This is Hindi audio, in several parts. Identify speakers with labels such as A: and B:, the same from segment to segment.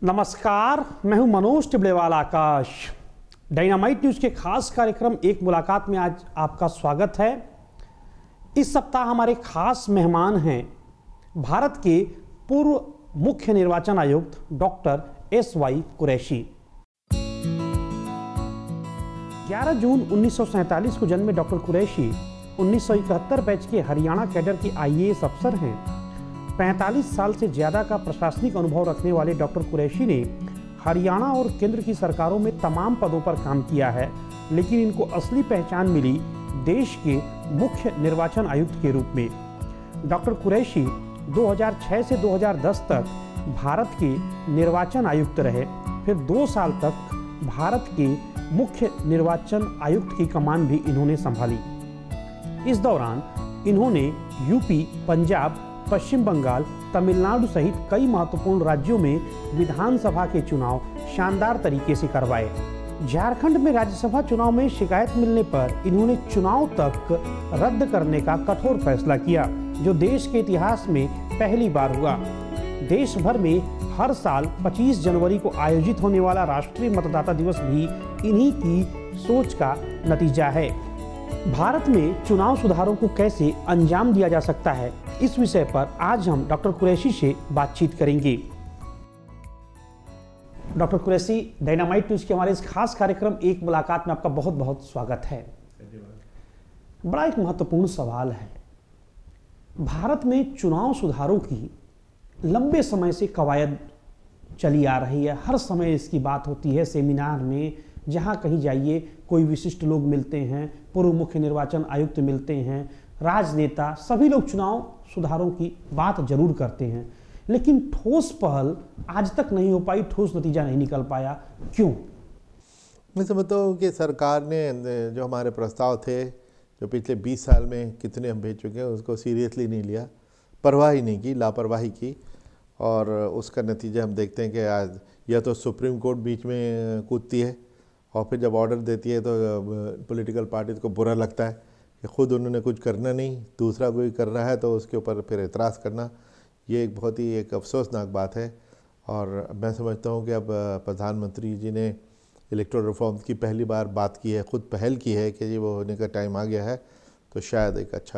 A: नमस्कार, मैं हूं मनोज तिब्रेवाल आकाश। डायनामाइट न्यूज़ के खास कार्यक्रम एक मुलाकात में आज आपका स्वागत है। इस सप्ताह हमारे खास मेहमान हैं भारत के पूर्व मुख्य निर्वाचन आयुक्त डॉक्टर SY कुरैशी। 11 जून 1947 को जन्मे डॉक्टर कुरैशी 1971 बैच के हरियाणा कैडर के IAS अफसर हैं। 45 साल से ज़्यादा का प्रशासनिक अनुभव रखने वाले डॉक्टर कुरैशी ने हरियाणा और केंद्र की सरकारों में तमाम पदों पर काम किया है, लेकिन इनको असली पहचान मिली देश के मुख्य निर्वाचन आयुक्त के रूप में। डॉक्टर कुरैशी 2006 से 2010 तक भारत के निर्वाचन आयुक्त रहे, फिर 2 साल तक भारत के मुख्य निर्वाचन आयुक्त की कमान भी इन्होंने संभाली। इस दौरान इन्होंने यूपी, पंजाब, पश्चिम बंगाल, तमिलनाडु सहित कई महत्वपूर्ण राज्यों में विधानसभा के चुनाव शानदार तरीके से करवाए। झारखंड में राज्यसभा चुनाव में शिकायत मिलने पर इन्होंने चुनाव तक रद्द करने का कठोर फैसला किया, जो देश के इतिहास में पहली बार हुआ। देश भर में हर साल 25 जनवरी को आयोजित होने वाला राष्ट्रीय मतदाता दिवस भी इन्हीं की सोच का नतीजा है। भारत में चुनाव सुधारों को कैसे अंजाम दिया जा सकता है, इस विषय पर आज हम डॉक्टर कुरैशी से बातचीत करेंगे। डॉक्टर कुरैशी, डायनामाइट न्यूज़ के हमारे इस खास कार्यक्रम एक मुलाकात में आपका बहुत बहुत स्वागत है। बड़ा एक महत्वपूर्ण सवाल है। भारत में चुनाव सुधारों की लंबे समय से कवायद चली आ रही है। हर समय इसकी बात होती है, सेमिनार में जहाँ कहीं जाइए कोई विशिष्ट लोग मिलते हैं, पूर्व मुख्य निर्वाचन आयुक्त मिलते हैं, राजनेता, सभी लोग चुनाव सुधारों की बात जरूर करते हैं, लेकिन ठोस पहल आज तक नहीं हो पाई, ठोस नतीजा नहीं निकल पाया। क्यों?
B: मैं समझता हूँ कि सरकार ने जो हमारे प्रस्ताव थे, जो पिछले 20 साल में कितने हम भेज चुके हैं, उसको सीरियसली नहीं लिया, परवाह ही नहीं की, लापरवाही की, और उसका नतीजा हम देखते हैं कि आज या तो सुप्रीम कोर्ट बीच में कूदती है, और फिर जब ऑर्डर देती है तो पॉलिटिकल पार्टीज को बुरा लगता है कि खुद उन्होंने कुछ करना नहीं, दूसरा कोई कर रहा है तो उसके ऊपर फिर एतराज़ करना। ये एक बहुत ही एक अफसोसनाक बात है। और मैं समझता हूँ कि अब प्रधानमंत्री जी ने इलेक्टोरल रिफॉर्म्स की पहली बार बात की है, खुद पहल की है कि ये वो होने का टाइम आ गया है, तो शायद एक अच्छा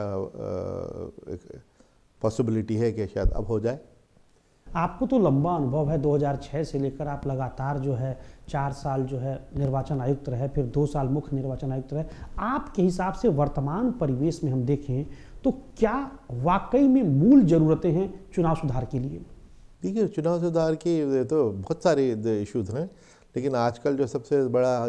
B: एक पॉसिबिलिटी है कि शायद अब हो जाए।
A: आपको तो लंबा अनुभव है, 2006 से लेकर आप लगातार जो है 4 साल जो है निर्वाचन आयुक्त रहे, फिर 2 साल मुख्य निर्वाचन आयुक्त रहे। आपके हिसाब से वर्तमान परिवेश में हम देखें तो क्या वाकई में मूल ज़रूरतें हैं चुनाव सुधार के लिए?
B: देखिए, चुनाव सुधार की तो बहुत सारे इश्यूज हैं, लेकिन आजकल जो सबसे बड़ा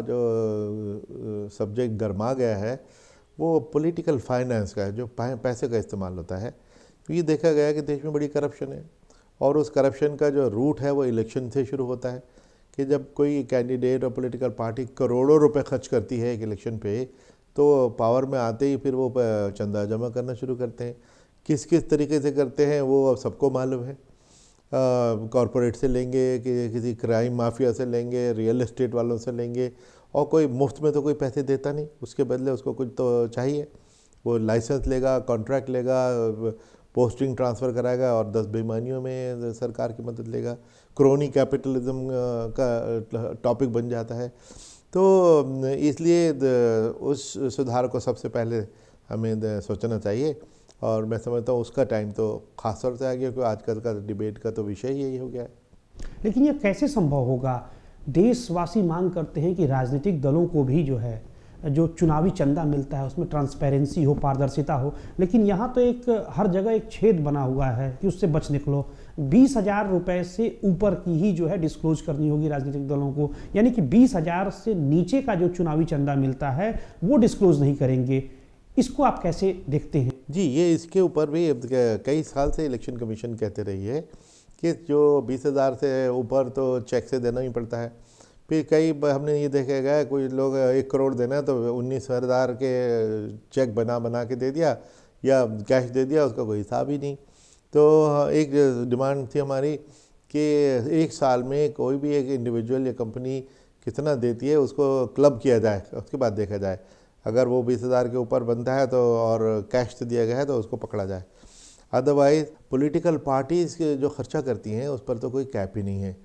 B: जो सब्जेक्ट गरमा गया है वो पॉलिटिकल फाइनेंस का है, जो पैसे का इस्तेमाल होता है। तो ये देखा गया कि देश में बड़ी करप्शन है, और उस करप्शन का जो रूट है वो इलेक्शन से शुरू होता है कि जब कोई कैंडिडेट और पॉलिटिकल पार्टी करोड़ों रुपए खर्च करती है एक इलेक्शन पे, तो पावर में आते ही फिर वो चंदा जमा करना शुरू करते हैं। किस किस तरीके से करते हैं वो सबको मालूम है। कॉरपोरेट से लेंगे, कि किसी क्राइम माफिया से लेंगे, रियल एस्टेट वालों से लेंगे, और कोई मुफ्त में तो कोई पैसे देता नहीं, उसके बदले उसको कुछ तो चाहिए। वो लाइसेंस लेगा, कॉन्ट्रैक्ट लेगा, पोस्टिंग ट्रांसफ़र कराएगा, और 10 बेईमानियों में सरकार की मदद लेगा। क्रोनी कैपिटलिज्म का टॉपिक बन जाता है। तो इसलिए उस सुधार को सबसे पहले हमें सोचना चाहिए, और मैं समझता हूँ उसका टाइम तो खास तौर से आ गया, क्योंकि आजकल का डिबेट का तो विषय ही यही हो गया है।
A: लेकिन ये कैसे संभव होगा? देशवासी मांग करते हैं कि राजनीतिक दलों को भी जो है जो चुनावी चंदा मिलता है उसमें ट्रांसपेरेंसी हो, पारदर्शिता हो, लेकिन यहाँ तो एक हर जगह एक छेद बना हुआ है कि उससे बच निकलो। 20,000 रुपये से ऊपर की ही जो है डिस्क्लोज करनी होगी राजनीतिक दलों को, यानी कि 20,000 से नीचे का जो चुनावी चंदा मिलता है वो डिस्क्लोज नहीं करेंगे। इसको आप कैसे देखते हैं?
B: जी, ये इसके ऊपर भी कई साल से इलेक्शन कमीशन कहते रही है कि जो 20,000 से ऊपर तो चेक से देना ही पड़ता है। फिर कई हमने ये देखा गया, कोई लोग 1 करोड़ देना है तो 19,000 के चेक बना के दे दिया या कैश दे दिया, उसका कोई हिसाब ही नहीं। तो एक डिमांड थी हमारी कि 1 साल में कोई भी एक इंडिविजुअल या कंपनी कितना देती है उसको क्लब किया जाए, उसके बाद देखा जाए। अगर वो 20,000 के ऊपर बनता है तो और कैश से दिया गया है तो उसको पकड़ा जाए। अदरवाइज़ पॉलिटिकल पार्टीज़ जो खर्चा करती हैं उस पर तो कोई कैप ही नहीं है।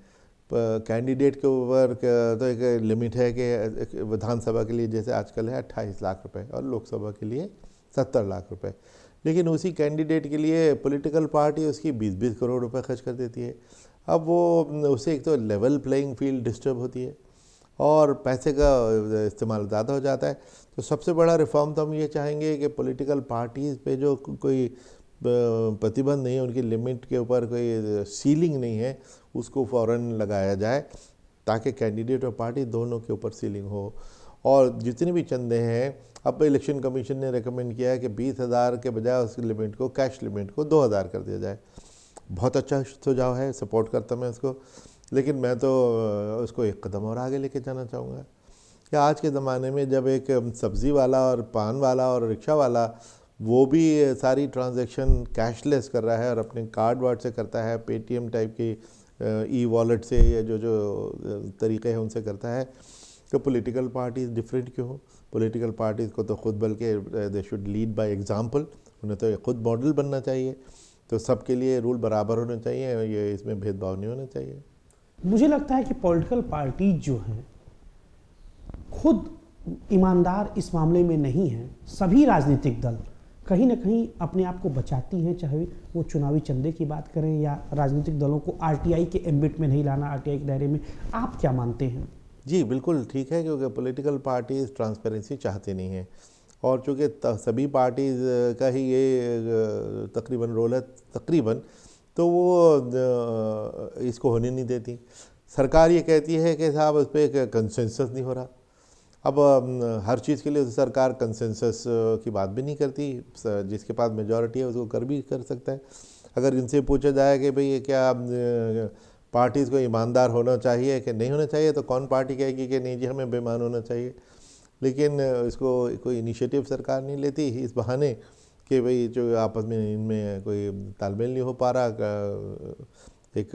B: कैंडिडेट के ऊपर तो एक लिमिट है कि विधानसभा के लिए जैसे आजकल है 28 लाख रुपए और लोकसभा के लिए 70 लाख रुपए, लेकिन उसी कैंडिडेट के लिए पॉलिटिकल पार्टी उसकी 20-20 करोड़ रुपए खर्च कर देती है। अब वो उसे एक तो लेवल प्लेइंग फील्ड डिस्टर्ब होती है और पैसे का इस्तेमाल ज़्यादा हो जाता है। तो सबसे बड़ा रिफॉर्म तो हम ये चाहेंगे कि पॉलिटिकल पार्टीज़ पे जो कोई प्रतिबंध नहीं है, उनकी लिमिट के ऊपर कोई सीलिंग नहीं है, उसको फ़ौरन लगाया जाए ताकि कैंडिडेट और पार्टी दोनों के ऊपर सीलिंग हो। और जितने भी चंदे हैं, अब इलेक्शन कमीशन ने रेकमेंड किया है कि 20,000 के बजाय उस लिमिट को, कैश लिमिट को 2,000 कर दिया जाए। बहुत अच्छा सुझाव है, सपोर्ट करता मैं इसको, लेकिन मैं तो उसको एक कदम और आगे लेके जाना चाहूँगा कि आज के ज़माने में जब एक सब्ज़ी वाला और पान वाला और रिक्शा वाला वो भी सारी ट्रांजैक्शन कैशलेस कर रहा है और अपने कार्ड वार्ड से करता है, पेटीएम टाइप की ई वॉलेट से या जो तरीक़े हैं उनसे करता है, तो पॉलिटिकल पार्टीज़ डिफरेंट क्यों हो? पॉलिटिकल पार्टीज़ को तो ख़ुद बल्कि they should lead by example, उन्हें तो खुद मॉडल बनना चाहिए। तो सबके लिए रूल बराबर होने चाहिए, ये इसमें भेदभाव नहीं होना चाहिए।
A: मुझे लगता है कि पॉलिटिकल पार्टी जो हैं खुद ईमानदार इस मामले में नहीं हैं। सभी राजनीतिक दल कहीं ना कहीं अपने आप को बचाती हैं, चाहे वो चुनावी चंदे की बात करें या राजनीतिक दलों को आरटीआई के एम्बिट में नहीं लाना, आरटीआई के दायरे में। आप क्या मानते हैं?
B: जी बिल्कुल ठीक है, क्योंकि पॉलिटिकल पार्टीज़ ट्रांसपेरेंसी चाहती नहीं हैं और चूँकि सभी पार्टीज़ का ही ये तकरीबन रोल है तकरीबन, तो वो इसको होने नहीं देती। सरकार ये कहती है कि साहब उस पर एक कंसेंसस नहीं हो रहा। अब हर चीज़ के लिए सरकार कंसेंसस की बात भी नहीं करती, जिसके पास मेजॉरिटी है उसको कर भी कर सकता है। अगर इनसे पूछा जाए कि भाई क्या पार्टीज़ को ईमानदार होना चाहिए कि नहीं होना चाहिए, तो कौन पार्टी कहेगी कि नहीं जी हमें बेईमान होना चाहिए। लेकिन इसको कोई इनिशिएटिव सरकार नहीं लेती इस बहाने कि भाई जो आपस में इनमें कोई तालमेल नहीं हो पा रहा, एक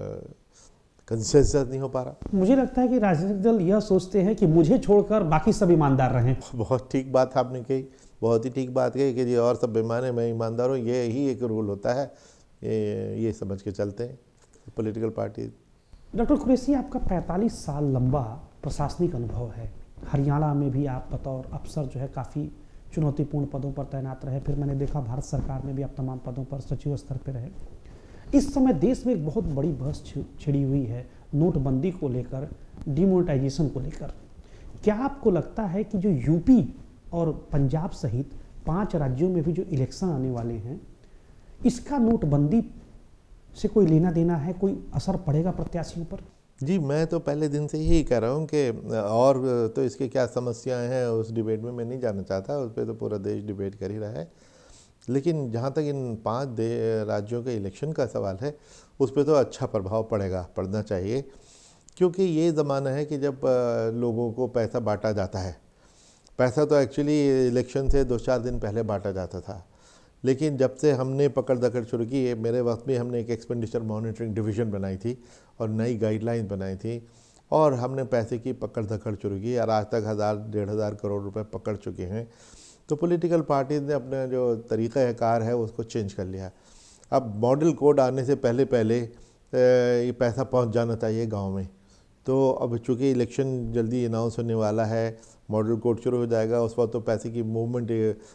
B: कंसेंसस नहीं हो पा रहा।
A: मुझे लगता है कि राजनीतिक दल यह सोचते हैं कि मुझे छोड़कर बाकी सब ईमानदार रहें।
B: बहुत ठीक बात आपने कही, बहुत ही ठीक बात कही कि जी और सब बेईमान है, मैं ईमानदार हूँ, ये ही एक रूल होता है, ये समझ के चलते हैं पॉलिटिकल पार्टी।
A: डॉक्टर कुरैशी, आपका 45 साल लंबा प्रशासनिक अनुभव है। हरियाणा में भी आप बतौर अफसर जो है काफ़ी चुनौतीपूर्ण पदों पर तैनात रहे, फिर मैंने देखा भारत सरकार में भी आप तमाम पदों पर सचिव स्तर पर रहे। इस समय देश में एक बहुत बड़ी बहस छिड़ी हुई है नोटबंदी को लेकर, डिमोनेटाइजेशन को लेकर। क्या आपको लगता है कि जो यूपी और पंजाब सहित 5 राज्यों में भी जो इलेक्शन आने वाले हैं, इसका नोटबंदी से कोई लेना देना है, कोई असर पड़ेगा प्रत्याशियों पर?
B: जी मैं तो पहले दिन से यही कह रहा हूँ कि और तो इसके क्या समस्याएं हैं उस डिबेट में मैं नहीं जाना चाहता, उस पर तो पूरा देश डिबेट कर ही रहा है। लेकिन जहाँ तक इन 5 राज्यों के इलेक्शन का सवाल है, उस पर तो अच्छा प्रभाव पड़ना चाहिए, क्योंकि ये ज़माना है कि जब लोगों को पैसा बांटा जाता है। पैसा तो एक्चुअली इलेक्शन से 2-4 दिन पहले बांटा जाता था, लेकिन जब से हमने पकड़ दकड़ शुरू की है, मेरे वक्त में हमने एक एक्सपेंडिचर मॉनिटरिंग डिवीज़न बनाई थी और नई गाइडलाइंस बनाई थी और हमने पैसे की पकड़ दकड़ शुरू की और आज तक 1,000-1,500 करोड़ रुपए पकड़ चुके हैं। तो पॉलिटिकल पार्टीज़ ने अपना जो तरीक़ाकार है उसको चेंज कर लिया। अब मॉडल कोड आने से पहले ये पैसा पहुंच जाना चाहिए गांव में। तो अब चूँकि इलेक्शन जल्दी अनाउंस होने वाला है, मॉडल कोड शुरू हो जाएगा, उस वक्त तो पैसे की मूवमेंट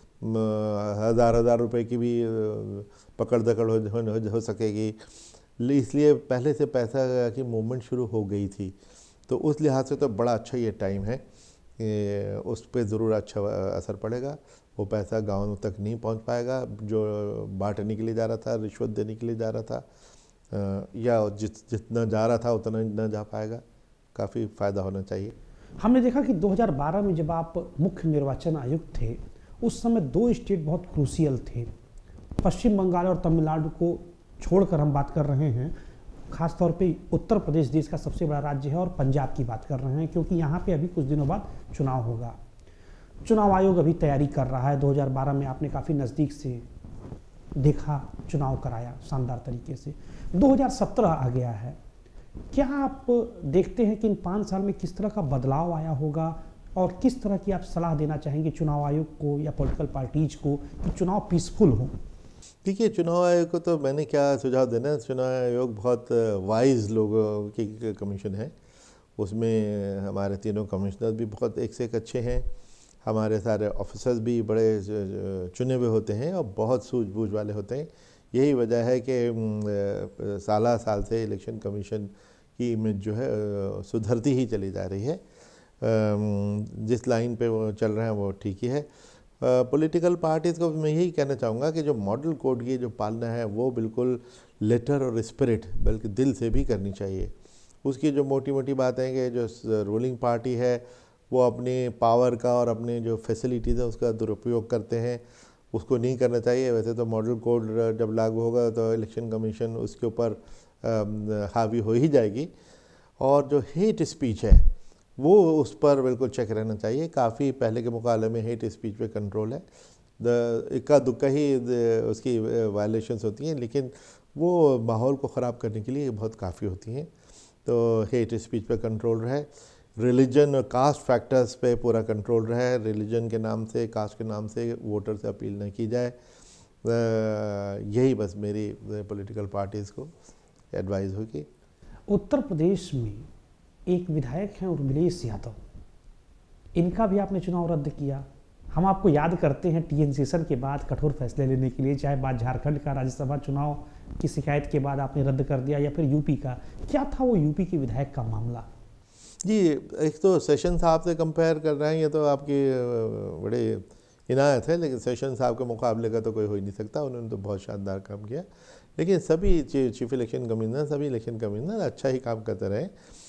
B: 1,000 रुपए की भी पकड़ दकड़ हो सकेगी, इसलिए पहले से पैसा की मूवमेंट शुरू हो गई थी। तो उस लिहाज से तो बड़ा अच्छा ये टाइम है, उस पर ज़रूर अच्छा असर पड़ेगा। वो पैसा गाँव तक नहीं पहुंच पाएगा जो बांटने के लिए जा रहा था, रिश्वत देने के लिए जा रहा था, या जितना जा रहा था उतना न जा पाएगा। काफ़ी फ़ायदा होना चाहिए।
A: हमने देखा कि 2012 में जब आप मुख्य निर्वाचन आयुक्त थे, उस समय 2 स्टेट बहुत क्रूशियल थे। पश्चिम बंगाल और तमिलनाडु को छोड़कर हम बात कर रहे हैं, खासतौर पे उत्तर प्रदेश देश का सबसे बड़ा राज्य है और पंजाब की बात कर रहे हैं, क्योंकि यहाँ पे अभी कुछ दिनों बाद चुनाव होगा। चुनाव आयोग अभी तैयारी कर रहा है। 2012 में आपने काफ़ी नज़दीक से देखा, चुनाव कराया शानदार तरीके से। 2017 आ गया है। क्या आप देखते हैं कि इन 5 साल में किस तरह का बदलाव आया होगा और किस तरह की आप सलाह देना चाहेंगे चुनाव आयोग को या पॉलिटिकल पार्टीज को कि चुनाव पीसफुल हो?
B: देखिए, चुनाव आयोग को तो मैंने क्या सुझाव देना है, चुनाव आयोग बहुत वाइज लोगों की कमीशन है। उसमें हमारे तीनों कमिश्नर भी बहुत एक से एक अच्छे हैं, हमारे सारे ऑफिसर्स भी बड़े चुने हुए होते हैं और बहुत सूझबूझ वाले होते हैं। यही वजह है कि साल से इलेक्शन कमीशन की इमेज जो है सुधरती ही चली जा रही है। जिस लाइन पे वो चल रहे हैं वो ठीक ही है। पॉलिटिकल पार्टीज़ को मैं यही कहना चाहूँगा कि जो मॉडल कोड की जो पालना है वो बिल्कुल लेटर और स्पिरिट बल्कि दिल से भी करनी चाहिए। उसकी जो मोटी मोटी बातें हैं कि जो रूलिंग पार्टी है वो अपने पावर का और अपने जो फैसिलिटीज़ है उसका दुरुपयोग करते हैं, उसको नहीं करना चाहिए। वैसे तो मॉडल कोड जब लागू होगा तो इलेक्शन कमीशन उसके ऊपर हावी हो ही जाएगी। और जो हेट स्पीच है वो उस पर बिल्कुल चेक रहना चाहिए। काफ़ी पहले के मुकाबले में हेट स्पीच पे कंट्रोल है। इक्का दुक्का ही उसकी वायलेशंस होती हैं, लेकिन वो माहौल को ख़राब करने के लिए बहुत काफ़ी होती हैं। तो हेट स्पीच पे कंट्रोल रहे, रिलीजन और कास्ट फैक्टर्स पे पूरा कंट्रोल रहे। रिलीजन के नाम से, कास्ट के नाम से वोटर से अपील न की जाए। यही बस मेरी पॉलिटिकल पार्टीज़ को एडवाइस होगी।
A: उत्तर प्रदेश में एक विधायक हैं उर्मिलेश यादव, इनका भी आपने चुनाव रद्द किया। हम आपको याद करते हैं टीएन सेशन के बाद कठोर फैसले लेने के लिए, चाहे बात झारखंड का राज्यसभा चुनाव की शिकायत के बाद आपने रद्द कर दिया या फिर यूपी का। क्या था वो यूपी के विधायक का मामला?
B: जी, एक तो सेशन साहब से कंपेयर कर रहे हैं, ये तो आपकी बड़े इनायत है, लेकिन सेशन साहब के मुकाबले का तो कोई हो ही नहीं सकता। उन्होंने तो बहुत शानदार काम किया। लेकिन सभी चीफ इलेक्शन कमिश्नर, सभी इलेक्शन कमिश्नर अच्छा ही काम करते रहे।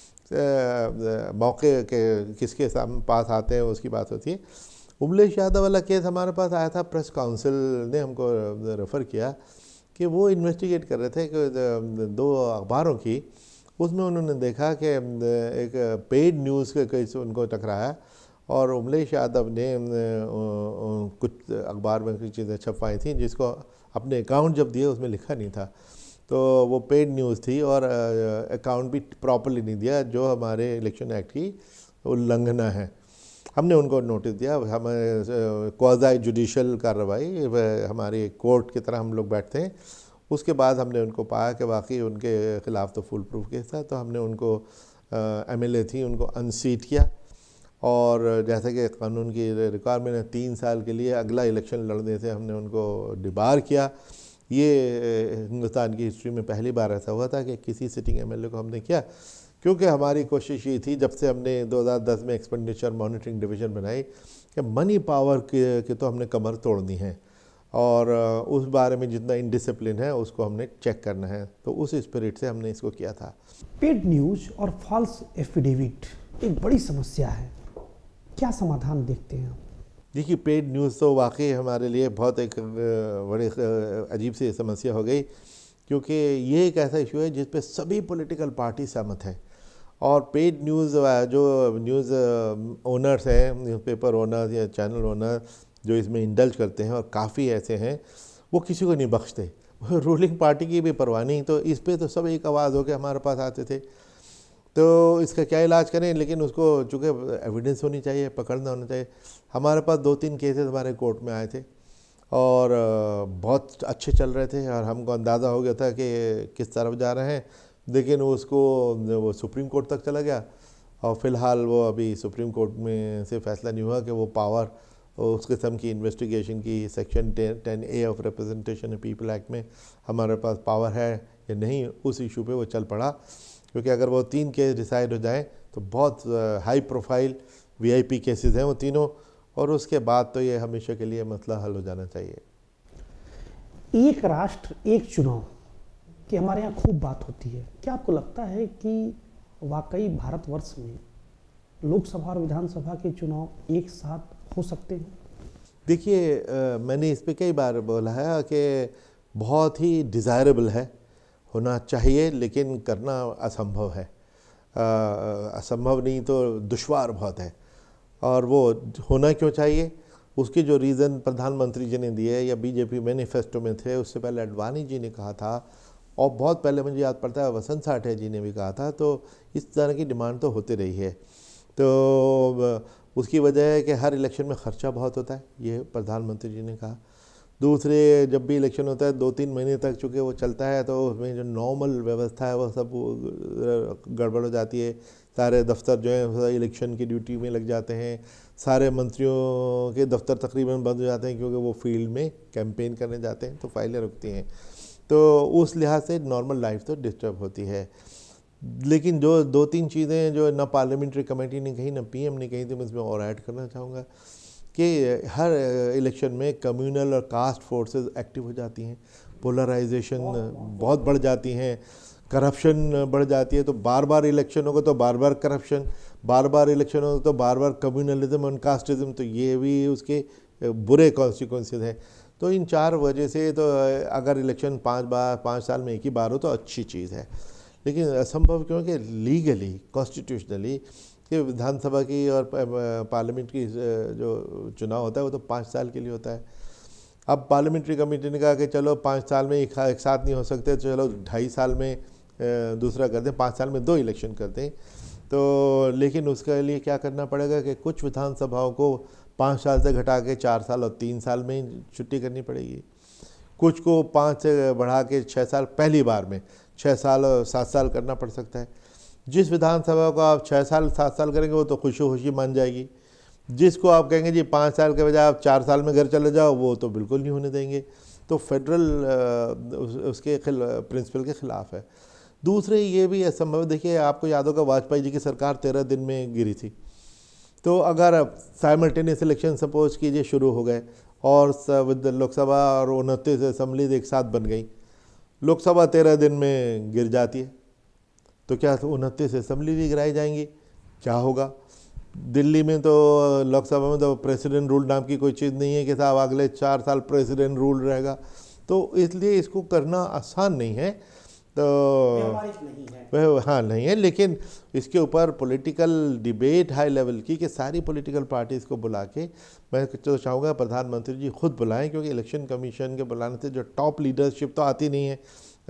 B: मौके के किसके पास आते हैं उसकी बात होती है। उर्मिलेश यादव वाला केस हमारे पास आया था, प्रेस काउंसिल ने हमको रेफ़र किया कि वो इन्वेस्टिगेट कर रहे थे कि 2 अखबारों की, उसमें उन्होंने देखा कि एक पेड न्यूज़ के केस उनको टकराया और उर्मिलेश यादव ने कुछ अखबार में कुछ चीज़ें छपवाई थी जिसको अपने अकाउंट जब दिए उसमें लिखा नहीं था। तो वो पेड न्यूज़ थी और अकाउंट भी प्रॉपरली नहीं दिया, जो हमारे इलेक्शन एक्ट की उल्लंघना है। हमने उनको नोटिस दिया। हमें क्वाज़ी जुडिशल कार्रवाई, हमारी कोर्ट की तरह हम लोग बैठते हैं। उसके बाद हमने उनको पाया कि वाकई उनके ख़िलाफ़ तो फुल प्रूफ केस था। तो हमने उनको एमएलए थी उनको अनसीट किया और जैसे कि कानून की रिक्वायरमेंट है 3 साल के लिए अगला इलेक्शन लड़ने से हमने उनको डिबार किया। ये हिंदुस्तान की हिस्ट्री में पहली बार ऐसा हुआ था कि किसी सिटिंग एमएलए को हमने किया, क्योंकि हमारी कोशिश ये थी जब से हमने 2010 में एक्सपेंडिचर मॉनिटरिंग डिवीज़न बनाई कि मनी पावर के तो हमने कमर तोड़नी है और उस बारे में जितना इनडिसिप्लिन है उसको हमने चेक करना है। तो उस स्पिरिट से हमने इसको किया था।
A: पेड न्यूज़ और फॉल्स एफिडेविट एक बड़ी समस्या है, क्या समाधान देखते हैं आप?
B: देखिए, पेड न्यूज़ तो वाकई हमारे लिए बहुत एक बड़ी अजीब सी समस्या हो गई, क्योंकि ये एक ऐसा इशू है जिस पे सभी पॉलिटिकल पार्टी सहमत हैं। और पेड न्यूज़ जो न्यूज़ ओनर्स हैं, न्यूज़पेपर ओनर्स या चैनल ओनर जो इसमें इंडल्ज करते हैं, और काफ़ी ऐसे हैं, वो किसी को नहीं बख्शते। रूलिंग पार्टी की भी परवाह नहीं। तो इस पे तो सब एक आवाज़ हो के हमारे पास आते थे। तो इसका क्या इलाज करें, लेकिन उसको चूँकि एविडेंस होनी चाहिए, पकड़ना होना चाहिए। हमारे पास 2-3 केसेस हमारे कोर्ट में आए थे और बहुत अच्छे चल रहे थे और हमको अंदाज़ा हो गया था कि किस तरफ जा रहे हैं, लेकिन उसको वो सुप्रीम कोर्ट तक चला गया और फ़िलहाल वो अभी सुप्रीम कोर्ट में से फैसला नहीं हुआ कि वो पावर उस किस्म की इन्वेस्टिगेशन की section 10A of representation people act में हमारे पास पावर है या नहीं, उस इशू पे वो चल पड़ा। क्योंकि अगर वो 3 केस डिसाइड हो जाएं तो बहुत हाई प्रोफाइल VIP केसेस हैं वो तीनों, और उसके बाद तो ये हमेशा के लिए मसला हल हो जाना चाहिए।
A: एक राष्ट्र एक चुनाव की हमारे यहाँ खूब बात होती है। क्या आपको लगता है कि वाकई भारतवर्ष में लोकसभा और विधानसभा के चुनाव एक साथ हो सकते हैं?
B: देखिए, मैंने इस पे कई बार बोला है कि बहुत ही डिज़ायरेबल है, होना चाहिए, लेकिन करना असंभव है। असंभव नहीं तो दुश्वार बहुत है। और वो होना क्यों चाहिए, उसके जो रीज़न प्रधानमंत्री जी ने दिए या बीजेपी मैनिफेस्टो में थे, उससे पहले अडवाणी जी ने कहा था और बहुत पहले मुझे याद पड़ता है वसंत साठे जी ने भी कहा था। तो इस तरह की डिमांड तो होती रही है। तो उसकी वजह है कि हर इलेक्शन में ख़र्चा बहुत होता है, ये प्रधानमंत्री जी ने कहा। दूसरे जब भी इलेक्शन होता है 2-3 महीने तक चूँकि वो चलता है तो उसमें जो नॉर्मल व्यवस्था है वो सब गड़बड़ हो जाती है। सारे दफ्तर जो है इलेक्शन की ड्यूटी में लग जाते हैं, सारे मंत्रियों के दफ्तर तकरीबन बंद हो जाते हैं क्योंकि वो फील्ड में कैंपेन करने जाते हैं, तो फाइलें रुकती हैं। तो उस लिहाज से नॉर्मल लाइफ तो डिस्टर्ब होती है। लेकिन जो 2-3 चीज़ें जो ना पार्लियामेंट्री कमेटी ने कही ना पीएम ने कही, तो मैं इसमें और ऐड करना चाहूँगा कि हर इलेक्शन में कम्युनल और कास्ट फोर्सेस एक्टिव हो जाती हैं, पोलराइजेशन बहुत बढ़ जाती हैं, करप्शन बढ़ जाती है। तो बार बार इलेक्शन होगा तो बार बार करप्शन, बार बार इलेक्शन होगा तो बार बार कम्युनलिज्म और कास्टिज्म, तो ये भी उसके बुरे कॉन्सिक्वेंसेस हैं। तो इन 4 वजह से तो अगर इलेक्शन 5 साल में एक ही बार हो तो अच्छी चीज़ है, लेकिन असंभव क्योंकि लीगली कॉन्स्टिट्यूशनली कि विधानसभा की और पार्लियामेंट की जो चुनाव होता है वो तो 5 साल के लिए होता है। अब पार्लियामेंट्री कमेटी ने कहा कि चलो 5 साल में एक साथ नहीं हो सकते, तो चलो 2.5 साल में दूसरा कर दें, 5 साल में 2 इलेक्शन कर दें। तो लेकिन उसके लिए क्या करना पड़ेगा कि कुछ विधानसभाओं को 5 साल से घटा के 4 साल और 3 साल में छुट्टी करनी पड़ेगी, कुछ को 5 से बढ़ा के 6 साल, पहली बार में 6 साल और 7 साल करना पड़ सकता है। जिस विधानसभा को आप 6 साल 7 साल करेंगे वो तो खुशी खुशी मान जाएगी, जिसको आप कहेंगे जी 5 साल के बजाय आप 4 साल में घर चले जाओ, वो तो बिल्कुल नहीं होने देंगे। तो फेडरल उसके प्रिंसिपल के ख़िलाफ़ है। दूसरे ये भी असंभव, देखिए आपको याद होगा वाजपेयी जी की सरकार 13 दिन में गिरी थी। तो अगर साइमल्टेनियस इलेक्शन सपोज कीजिए शुरू हो गए और लोकसभा और 29 असम्बलीज एक साथ बन गई, लोकसभा 13 दिन में गिर जाती है, तो क्या 29 असम्बली भी गिराई जाएंगी? क्या होगा? दिल्ली में तो लोकसभा में तो प्रेसिडेंट रूल नाम की कोई चीज़ नहीं है कि साहब अगले 4 साल प्रेसिडेंट रूल रहेगा। तो इसलिए इसको करना आसान नहीं है, तो वह हाँ नहीं है। लेकिन इसके ऊपर पॉलिटिकल डिबेट हाई लेवल की कि सारी पॉलिटिकल पार्टीज़ को बुला के, मैं तो चाहूँगा प्रधानमंत्री जी खुद बुलाएं, क्योंकि इलेक्शन कमीशन के बुलाने से जो टॉप लीडरशिप तो आती नहीं है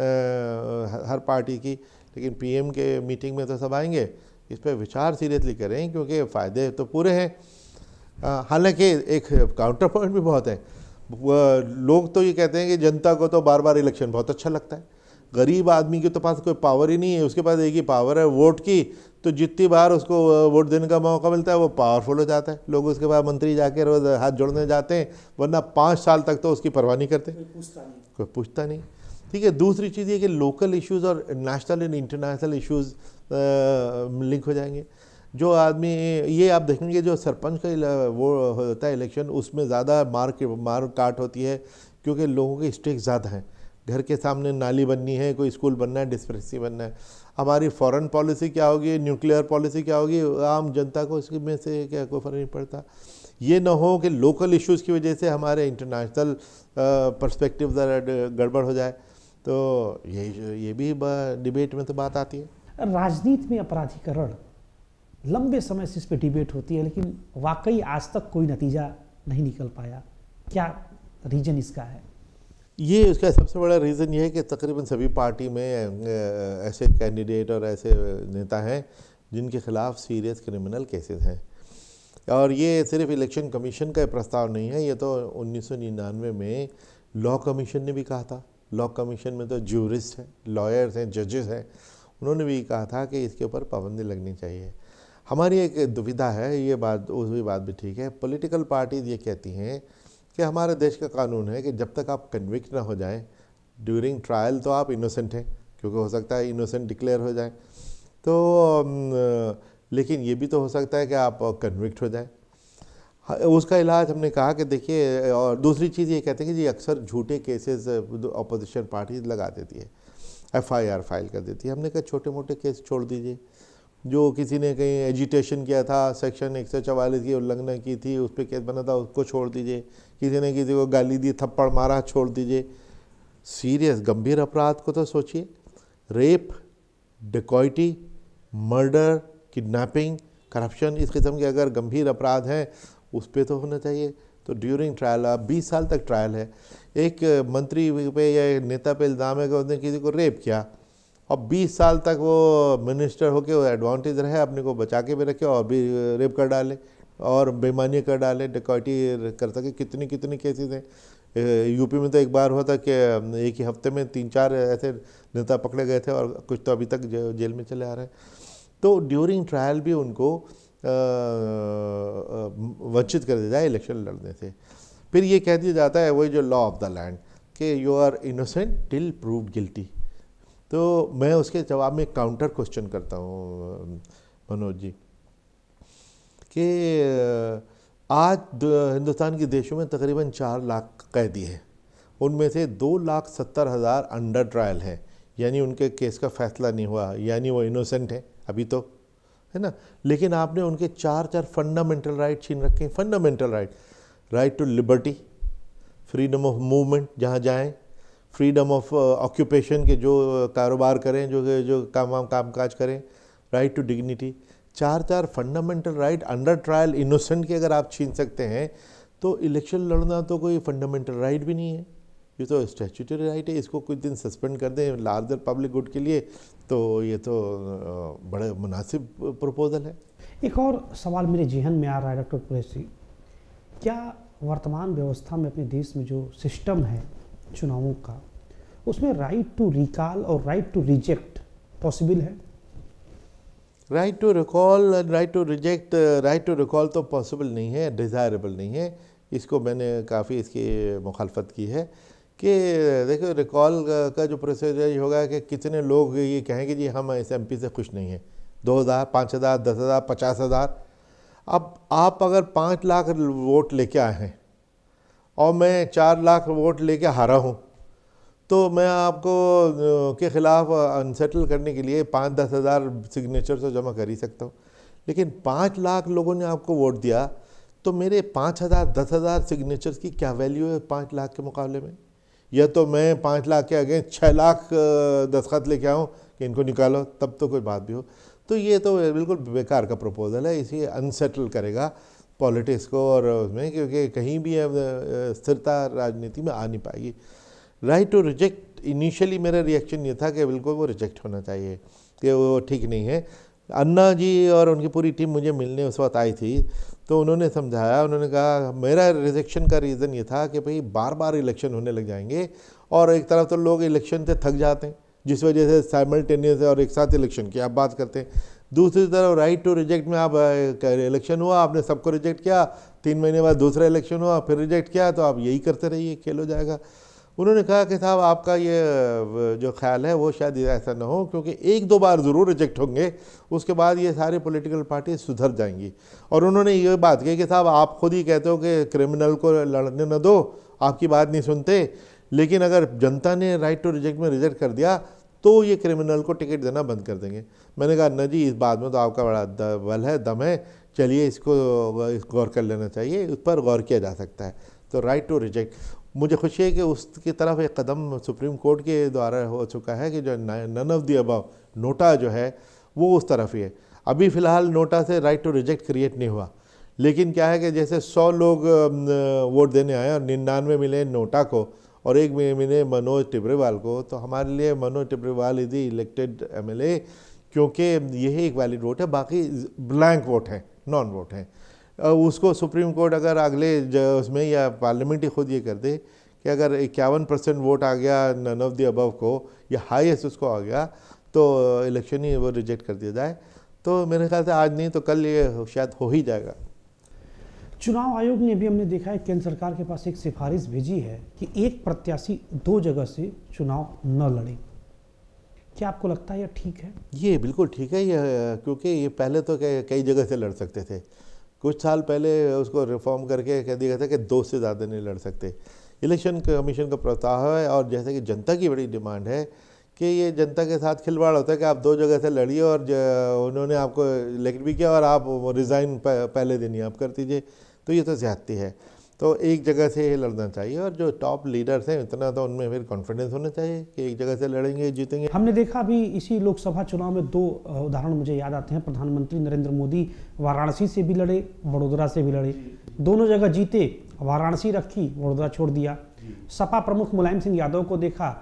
B: हर पार्टी की, लेकिन पीएम के मीटिंग में तो सब आएंगे। इस पर विचार सीरियसली करें क्योंकि फ़ायदे तो पूरे हैं। हालांकि एक काउंटर पॉइंट भी बहुत है। लोग तो ये कहते हैं कि जनता को तो बार बार इलेक्शन बहुत अच्छा लगता है, गरीब आदमी के तो पास कोई पावर ही नहीं है, उसके पास एक ही पावर है वोट की। तो जितनी बार उसको वोट देने का मौका मिलता है वो पावरफुल हो जाता है। लोग उसके बाद मंत्री जाके रोज़ हाथ जोड़ने जाते हैं, वरना 5 साल तक तो उसकी परवाह नहीं करते, कोई पूछता नहीं। ठीक है। दूसरी चीज़ ये कि लोकल इश्यूज़ और national and international issues link हो जाएंगे। जो आदमी ये आप देखेंगे जो सरपंच का वो होता है इलेक्शन, उसमें ज़्यादा मार काट होती है क्योंकि लोगों के स्टेक ज़्यादा हैं। घर के सामने नाली बननी है, कोई स्कूल बनना है, डिस्पेंसरी बनना है। हमारी फॉरेन पॉलिसी क्या होगी, न्यूक्लियर पॉलिसी क्या होगी, आम जनता को इसमें से क्या कोई फ़र्क नहीं पड़ता। ये ना हो कि लोकल इश्यूज़ की वजह से हमारे इंटरनेशनल पर्सपेक्टिव ज़रा गड़बड़ हो जाए। तो ये भी डिबेट में तो बात आती है।
A: राजनीति में अपराधीकरण लंबे समय से इस पर डिबेट होती है, लेकिन वाकई आज तक कोई नतीजा नहीं निकल पाया। क्या रीज़न इसका है?
B: ये उसका सबसे बड़ा रीज़न ये है कि तकरीबन सभी पार्टी में ऐसे कैंडिडेट और ऐसे नेता हैं जिनके खिलाफ सीरियस क्रिमिनल केसेस हैं। और ये सिर्फ इलेक्शन कमीशन का प्रस्ताव नहीं है, ये तो 1999 में लॉ कमीशन ने भी कहा था। लॉ कमीशन में तो ज्यूरिस्ट हैं, लॉयर्स हैं, जजेस हैं, उन्होंने भी कहा था कि इसके ऊपर पाबंदी लगनी चाहिए। हमारी एक दुविधा है, ये बात उसकी बात भी ठीक है। पॉलिटिकल पार्टीज ये कहती हैं कि हमारे देश का कानून है कि जब तक आप कन्विक्ट ना हो जाएं ड्यूरिंग ट्रायल तो आप इनोसेंट हैं, क्योंकि हो सकता है इनोसेंट डिक्लेयर हो जाए। तो लेकिन ये भी तो हो सकता है कि आप कन्विक्ट हो जाएं। उसका इलाज हमने कहा कि देखिए, और दूसरी चीज़ ये कहते हैं कि जी अक्सर झूठे केसेस अपोजिशन पार्टीज लगा देती है, FIR फाइल कर देती है। हमने कहा छोटे मोटे केस छोड़ दीजिए। जो किसी ने कहीं एजिटेशन किया था, सेक्शन 144 की उल्लंघना की थी, उस पर केस बना था, उसको छोड़ दीजिए। किसी ने किसी को गाली दी, थप्पड़ मारा, छोड़ दीजिए। सीरियस गंभीर अपराध को तो सोचिए, rape, dacoity, murder, kidnapping, corruption, इस किस्म के अगर गंभीर अपराध हैं उस पर तो होना चाहिए। तो ड्यूरिंग ट्रायल, अब 20 साल तक ट्रायल है। एक मंत्री पे या नेता पे इल्ज़ाम है कि उसने किसी को रेप किया, और 20 साल तक वो मिनिस्टर होके वो एडवांटेज रहे, अपने को बचा के भी रखे और भी रेप कर डाले, और बेईमानी कर डाले, डकैती कर सके। कितनी कितनी केसेस हैं। यूपी में तो एक बार हुआ था कि एक ही हफ्ते में 3-4 ऐसे नेता पकड़े गए थे और कुछ तो अभी तक जेल में चले आ रहे हैं। तो ड्यूरिंग ट्रायल भी उनको वंचित कर दिया जाए इलेक्शन लड़ने से। फिर ये कह दिया जाता है वही जो लॉ ऑफ द लैंड कि you are innocent till proved guilty. तो मैं उसके जवाब में काउंटर क्वेश्चन करता हूँ मनोज जी कि आज हिंदुस्तान के देशों में तकरीबन 4 लाख कैदी हैं। उनमें से 2,70,000 अंडर ट्रायल हैं, यानी उनके केस का फैसला नहीं हुआ, यानी वो इनोसेंट है अभी तो, है ना। लेकिन आपने उनके 4 फंडामेंटल राइट छीन रखे हैं। Fundamental right to liberty, freedom of movement जहाँ जाएं, फ्रीडम ऑफ ऑक्यूपेशन के जो कारोबार करें, जो कामकाज करें, right to dignity. 4 fundamental right under trial innocent के अगर आप छीन सकते हैं तो इलेक्शन लड़ना तो कोई फंडामेंटल राइट भी नहीं है, ये तो स्टैट्यूटरी राइट है। इसको कुछ दिन सस्पेंड कर दें लार्जर पब्लिक गुड के लिए तो ये तो बड़े मुनासिब प्रपोजल है।
A: एक और सवाल मेरे जहन में आ रहा है डॉक्टर कुरैशी, क्या वर्तमान व्यवस्था में अपने देश में जो सिस्टम है चुनावों का, उसमें राइट टू रिकॉल और राइट टू रिजेक्ट पॉसिबल है?
B: Right to recall, right to reject, right to recall तो पॉसिबल नहीं है, डिज़ायरेबल नहीं है। इसको मैंने काफ़ी इसकी मुखालफत की है कि देखो रिकॉल का जो प्रोसीजर ये होगा कि कितने लोग ये कहेंगे जी हम इस एमपी से खुश नहीं हैं, 2,000, 5,000, 10,000, 50,000। अब आप अगर 5 लाख वोट लेके आए हैं और मैं 4 लाख वोट लेके हारा हूँ तो मैं आपको के ख़िलाफ़ अनसेटल करने के लिए 5-10 हज़ार सिग्नेचर तो जमा कर ही सकता हूँ। लेकिन 5 लाख लोगों ने आपको वोट दिया तो मेरे 5,000, 10,000 सिग्नेचर्स की क्या वैल्यू है 5 लाख के मुकाबले में? या तो मैं 5 लाख के अगेंस्ट 6 लाख दस्तखत लेके आऊँ कि इनको निकालो, तब तो कोई बात भी हो। तो ये तो बिल्कुल बेकार का प्रपोजल है, इसे अनसेटल करेगा पॉलिटिक्स को और उसमें, क्योंकि कहीं भी स्थिरता राजनीति में आ नहीं पाएगी। राइट टू रिजेक्ट, इनिशियली मेरा रिएक्शन ये था कि बिल्कुल वो रिजेक्ट होना चाहिए, कि वो ठीक नहीं है। अन्ना जी और उनकी पूरी टीम मुझे मिलने उस वक्त आई थी तो उन्होंने समझाया, उन्होंने कहा मेरा रिजेक्शन का रीज़न ये था कि भाई बार बार इलेक्शन होने लग जाएंगे और एक तरफ तो लोग इलेक्शन से थक जाते हैं जिस वजह से साइमल्टेनियस और एक साथ इलेक्शन की आप बात करते हैं। दूसरी तरफ राइट टू रिजेक्ट में आप इलेक्शन हुआ, आपने सबको रिजेक्ट किया, 3 महीने बाद दूसरा इलेक्शन हुआ, फिर रिजेक्ट किया, तो आप यही करते रहिए, खेल हो जाएगा। उन्होंने कहा कि साहब आपका ये जो ख्याल है वो शायद ऐसा ना हो, क्योंकि 1-2 बार ज़रूर रिजेक्ट होंगे, उसके बाद ये सारे पॉलिटिकल पार्टी सुधर जाएंगी। और उन्होंने ये बात कही कि साहब आप खुद ही कहते हो कि क्रिमिनल को लड़ने न दो, आपकी बात नहीं सुनते, लेकिन अगर जनता ने राइट टू रिजेक्ट में रिजेक्ट कर दिया तो ये क्रिमिनल को टिकट देना बंद कर देंगे। मैंने कहा न जी, इस बात में तो आपका बड़ा बल है, दम है, चलिए इसको गौर कर लेना चाहिए, उस पर गौर किया जा सकता है। तो राइट टू रिजेक्ट, मुझे खुशी है कि उसकी तरफ एक कदम सुप्रीम कोर्ट के द्वारा हो चुका है कि जो none of the above NOTA जो है वो उस तरफ ही है। अभी फ़िलहाल नोटा से राइट टू रिजेक्ट क्रिएट नहीं हुआ, लेकिन क्या है कि जैसे 100 लोग वोट देने आए और 99 मिले नोटा को और 1 मिले मनोज टिब्रेवाल को, तो हमारे लिए Manoj Tibrewal is the elected MLA, क्योंकि यही एक वैलिड वोट है, बाकी ब्लैंक वोट हैं, नॉन वोट हैं। उसको सुप्रीम कोर्ट अगर अगले उसमें या पार्लियामेंट ही खुद ये कर दे कि अगर 51% वोट आ गया नन ऑफ द अबव को या हाईएस्ट उसको आ गया तो इलेक्शन ही वो रिजेक्ट कर दिया जाए, तो मेरे ख्याल से आज नहीं तो कल ये शायद हो ही जाएगा।
A: चुनाव आयोग ने भी, हमने देखा है, केंद्र सरकार के पास एक सिफारिश भेजी है कि एक प्रत्याशी 2 जगह से चुनाव न लड़े। क्या आपको लगता है यह ठीक है? ये
B: बिल्कुल ठीक है, ये क्योंकि ये पहले तो कई जगह से लड़ सकते थे, कुछ साल पहले उसको रिफॉर्म करके कह दिया गया था कि 2 से ज़्यादा नहीं लड़ सकते। इलेक्शन कमीशन का प्रस्ताव है और जैसे कि जनता की बड़ी डिमांड है कि ये जनता के साथ खिलवाड़ होता है कि आप 2 जगह से लड़िए और उन्होंने आपको इलेक्ट भी किया और आप रिज़ाइन पहले दिन ही आप कर दीजिए, तो ये तो ज़्यादती है। तो एक जगह से ही लड़ना चाहिए और जो टॉप लीडर्स हैं इतना तो उनमें फिर कॉन्फिडेंस होना चाहिए कि एक जगह से लड़ेंगे जीतेंगे।
A: हमने देखा अभी इसी लोकसभा चुनाव में 2 उदाहरण मुझे याद आते हैं। प्रधानमंत्री नरेंद्र मोदी वाराणसी से भी लड़े, वडोदरा से भी लड़े, दोनों जगह जीते, वाराणसी रखी, वडोदरा छोड़ दिया। सपा प्रमुख मुलायम सिंह यादव को देखा,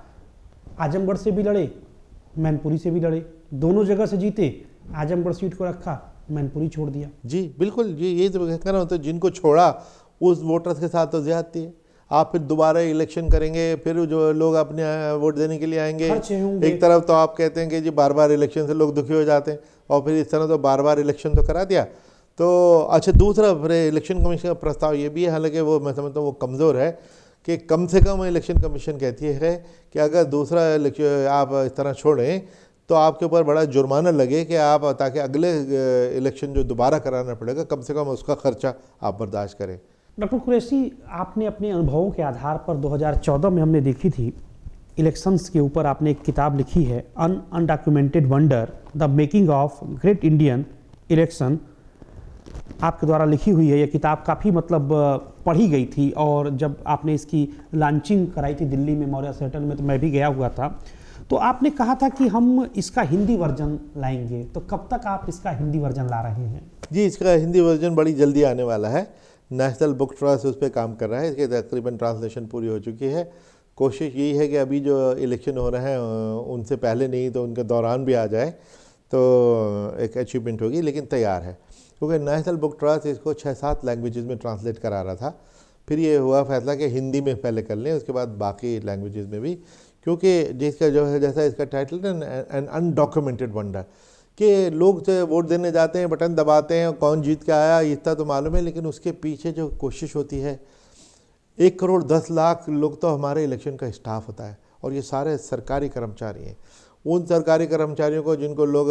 A: आजमगढ़ से भी लड़े, मैनपुरी से भी लड़े, दोनों जगह से जीते, आजमगढ़ सीट को रखा, मैनपुरी छोड़ दिया।
B: जी बिल्कुल, जी यही तो कह रहा हूँ, तो जिनको छोड़ा उस वोटर्स के साथ तो ज्यादती है। आप फिर दोबारा इलेक्शन करेंगे, फिर जो लोग अपने वोट देने के लिए आएंगे, एक तरफ तो आप कहते हैं कि जी बार बार इलेक्शन से लोग दुखी हो जाते हैं, और फिर इस तरह तो बार बार इलेक्शन तो करा दिया। तो अच्छा, दूसरा फिर इलेक्शन कमीशन का प्रस्ताव ये भी है, हालांकि वो मैं समझता हूँ वो कमज़ोर है, कि कम से कम इलेक्शन कमीशन कहती है कि अगर दूसरा आप इस तरह छोड़ें तो आपके ऊपर बड़ा जुर्माना लगे कि आप, ताकि अगले इलेक्शन जो दोबारा कराना पड़ेगा कम से कम उसका खर्चा आप बर्दाश्त करें।
A: डॉक्टर कुरैशी, आपने अपने अनुभवों के आधार पर 2014 में हमने देखी थी इलेक्शंस के ऊपर आपने एक किताब लिखी है, undocumented wonder the making of great Indian election, आपके द्वारा लिखी हुई है। यह किताब काफ़ी मतलब पढ़ी गई थी, और जब आपने इसकी लॉन्चिंग कराई थी दिल्ली में मौर्य सेटल में, तो मैं भी गया हुआ था। तो आपने कहा था कि हम इसका हिंदी वर्जन लाएंगे, तो कब तक आप इसका हिंदी वर्जन ला रहे हैं?
B: जी, इसका हिंदी वर्जन बड़ी जल्दी आने वाला है। नेशनल बुक ट्रस्ट उस पर काम कर रहा है, इसके तकरीबन ट्रांसलेशन पूरी हो चुकी है। कोशिश यही है कि अभी जो इलेक्शन हो रहे हैं उनसे पहले नहीं तो उनके दौरान भी आ जाए, तो एक अचीवमेंट होगी, लेकिन तैयार है। क्योंकि नेशनल बुक ट्रस्ट इसको 6-7 लैंग्वेजेस में ट्रांसलेट करा रहा था, फिर ये हुआ फैसला कि हिंदी में पहले कर लें, उसके बाद बाकी लैंग्वेजेस में भी, क्योंकि जिसका जो है, जैसा इसका टाइटल है, एन अनडॉक्यूमेंटेड वंडर, कि लोग जो वोट देने जाते हैं, बटन दबाते हैं, कौन जीत के आया इतना तो मालूम है, लेकिन उसके पीछे जो कोशिश होती है, 1 करोड़ 10 लाख लोग तो हमारे इलेक्शन का स्टाफ होता है, और ये सारे सरकारी कर्मचारी हैं। उन सरकारी कर्मचारियों को जिनको लोग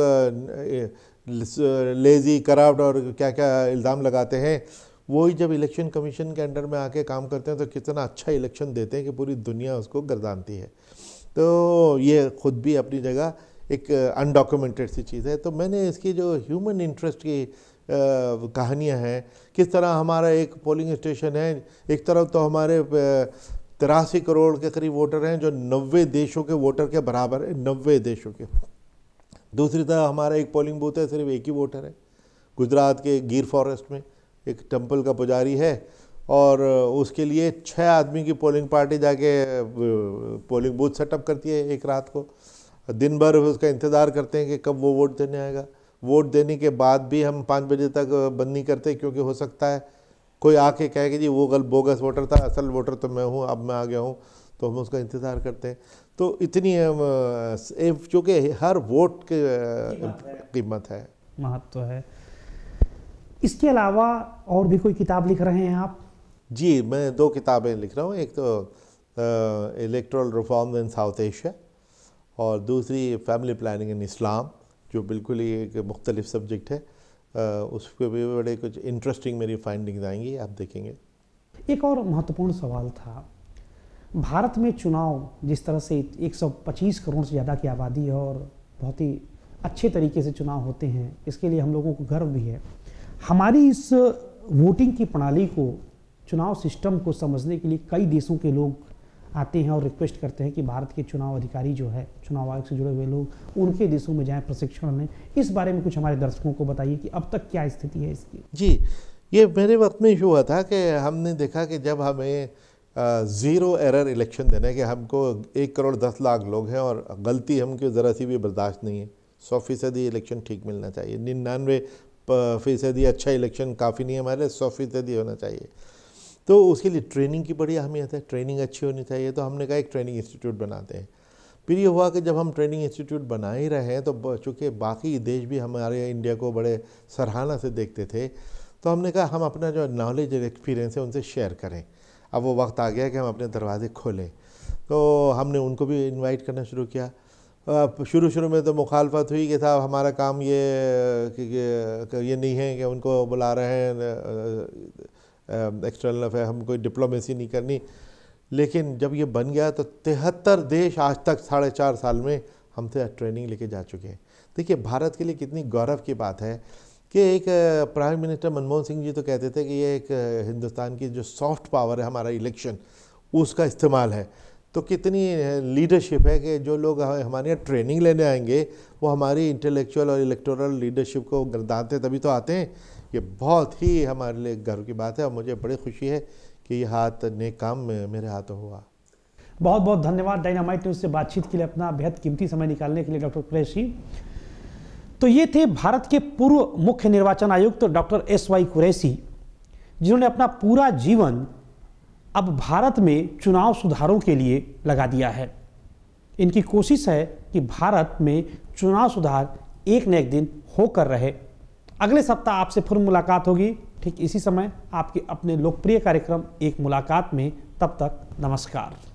B: लेज़ी, करप्ट और क्या क्या इल्ज़ाम लगाते हैं, वही जब इलेक्शन कमीशन के अंडर में आके काम करते हैं तो कितना अच्छा इलेक्शन देते हैं कि पूरी दुनिया उसको गर्दानती है। तो ये खुद भी अपनी जगह एक अनडॉक्यूमेंटेड सी चीज़ है। तो मैंने इसकी जो ह्यूमन इंटरेस्ट की कहानियाँ हैं, किस तरह हमारा एक पोलिंग स्टेशन है, एक तरफ तो हमारे 83 करोड़ के करीब वोटर हैं जो 90 देशों के वोटर के बराबर है, 90 देशों के। दूसरी तरफ हमारा एक पोलिंग बूथ है, सिर्फ एक ही वोटर है, गुजरात के गिर फॉरेस्ट में एक टेम्पल का पुजारी है, और उसके लिए 6 आदमी की पोलिंग पार्टी जाके पोलिंग बूथ सेटअप करती है एक रात को, दिन भर उसका इंतज़ार करते हैं कि कब वो वोट देने आएगा। वोट देने के बाद भी हम 5 बजे तक बंद नहीं करते, क्योंकि हो सकता है कोई आके कहे कि जी वो बोगस वोटर था, असल वोटर तो मैं हूँ, अब मैं आ गया हूँ, तो हम उसका इंतज़ार करते हैं। तो इतनी चूँकि हर वोट की कीमत है,
A: महत्व है। इसके अलावा और भी कोई किताब लिख रहे हैं आप? जी,
B: मैं 2 किताबें लिख रहा हूँ, एक तो electoral reform in South Asia, और दूसरी फैमिली प्लानिंग इन इस्लाम, जो बिल्कुल ही एक मुख्तलिफ सब्जेक्ट है। उस पर भी बड़े कुछ इंटरेस्टिंग मेरी फाइंडिंग्स आएंगी, आप देखेंगे।
A: एक और महत्वपूर्ण सवाल था, भारत में चुनाव जिस तरह से 125 करोड़ से ज़्यादा की आबादी है और बहुत ही अच्छे तरीके से चुनाव होते हैं, इसके लिए हम लोगों को गर्व भी है। हमारी इस वोटिंग की प्रणाली को, चुनाव सिस्टम को समझने के लिए कई देशों के लोग आते हैं और रिक्वेस्ट करते हैं कि भारत के चुनाव अधिकारी जो है, चुनाव आयोग से जुड़े हुए लोग उनके देशों में जाएं, प्रशिक्षण लें। इस बारे में कुछ हमारे दर्शकों को बताइए कि अब तक क्या स्थिति है इसकी।
B: जी, ये मेरे वक्त में हुआ था कि हमने देखा कि जब हमें 0 एरर इलेक्शन देना है, कि हमको 1 करोड़ 10 लाख लोग हैं और गलती हमको ज़रा सी भी बर्दाश्त नहीं है, 100% इलेक्शन ठीक मिलना चाहिए, 99% अच्छा इलेक्शन काफ़ी नहीं है हमारे, 100% होना चाहिए। तो उसके लिए ट्रेनिंग की बड़ी अहमियत है, ट्रेनिंग अच्छी होनी चाहिए। तो हमने कहा एक ट्रेनिंग इंस्टीट्यूट बनाते हैं। फिर ये हुआ कि जब हम ट्रेनिंग इंस्टीट्यूट बना ही रहे हैं, तो चूँकि बाकी देश भी हमारे इंडिया को बड़े सराहना से देखते थे, तो हमने कहा हम अपना जो नॉलेज और एक्सपीरियंस है उनसे शेयर करें। अब वो वक्त आ गया कि हम अपने दरवाजे खोलें, तो हमने उनको भी इन्वाइट करना शुरू किया। शुरू में तो मुखालफत हुई कि साहब हमारा काम ये नहीं है कि उनको बुला रहे हैं एक्सटर्नल अफेयर, हम कोई डिप्लोमेसी नहीं करनी। लेकिन जब ये बन गया तो 73 देश आज तक 4.5 साल में हमसे ट्रेनिंग लेके जा चुके हैं। देखिए भारत के लिए कितनी गौरव की बात है कि एक प्राइम मिनिस्टर मनमोहन सिंह जी तो कहते थे कि ये एक हिंदुस्तान की जो सॉफ्ट पावर है हमारा इलेक्शन, उसका इस्तेमाल है। तो कितनी लीडरशिप है कि जो लोग हमारे यहाँ ट्रेनिंग लेने आएंगे वो हमारी इंटेलेक्चुअल और इलेक्टोरल लीडरशिप को गर्दाते तभी तो आते हैं। ये बहुत ही हमारे लिए गर्व की बात है और मुझे बड़ी खुशी है कि ये हाथ नेक काम मेरे हाथों हुआ।
A: बहुत बहुत धन्यवाद डायनामाइट न्यूज़ से बातचीत के लिए, अपना बेहद कीमती समय निकालने के लिए डॉक्टर कुरैशी। तो ये थे भारत के पूर्व मुख्य निर्वाचन आयुक्त डॉक्टर SY कुरैशी, जिन्होंने अपना पूरा जीवन अब भारत में चुनाव सुधारों के लिए लगा दिया है। इनकी कोशिश है कि भारत में चुनाव सुधार एक न एक दिन होकर रहे। अगले सप्ताह आपसे फिर मुलाकात होगी ठीक इसी समय आपके अपने लोकप्रिय कार्यक्रम एक मुलाकात में। तब तक नमस्कार।